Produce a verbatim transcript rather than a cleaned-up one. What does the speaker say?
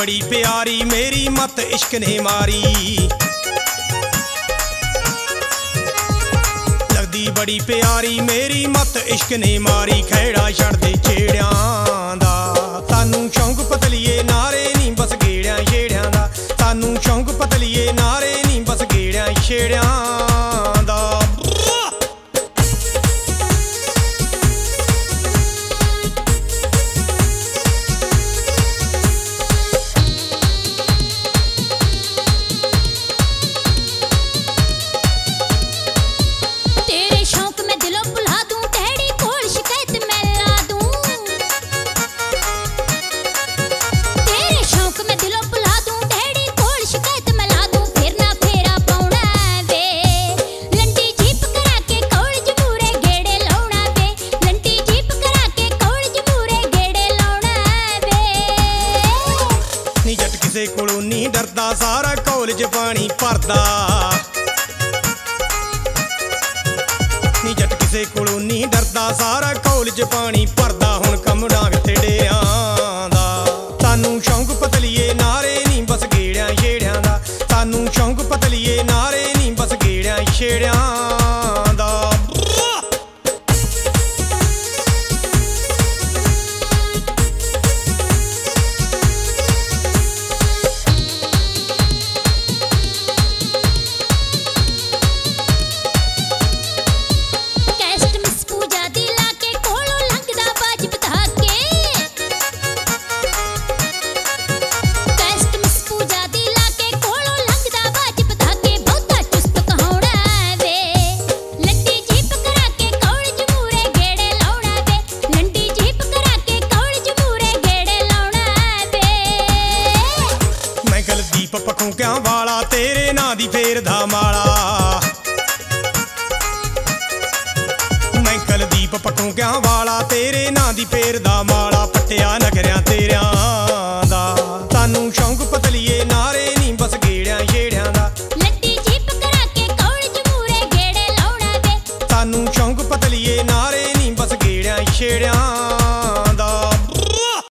बड़ी प्यारी मेरी मत इश्क ने मारी, लगदी बड़ी प्यारी मेरी मत इश्क ने मारी। खैड़ा छड़ दे छेड़ियां दा सानू शौक पतलीए नारे नी बस गेड़ियां छेड़ियां दा, सानू शौक पतलीए नारे नी बस गेड़ियां छेड़ियां दा। किसे कोलों नहीं डरदा सारा कॉलेज पानी भरदा, नी जट किसे कोलों नहीं डरदा सारा कॉलेज पानी भरदा। हुण कम डांग ते डेआं दा सानू शौक पतलीए नारे नी बस गेड़ियां छेड़ियां दा, सानू शौक पतलीए नारे नी बस गेड़ियां छेड़ियां दा। पखों क्या वाला तेरे ना दी फेर दा माला, मैं कलदीप पखों क्या वाला तेरे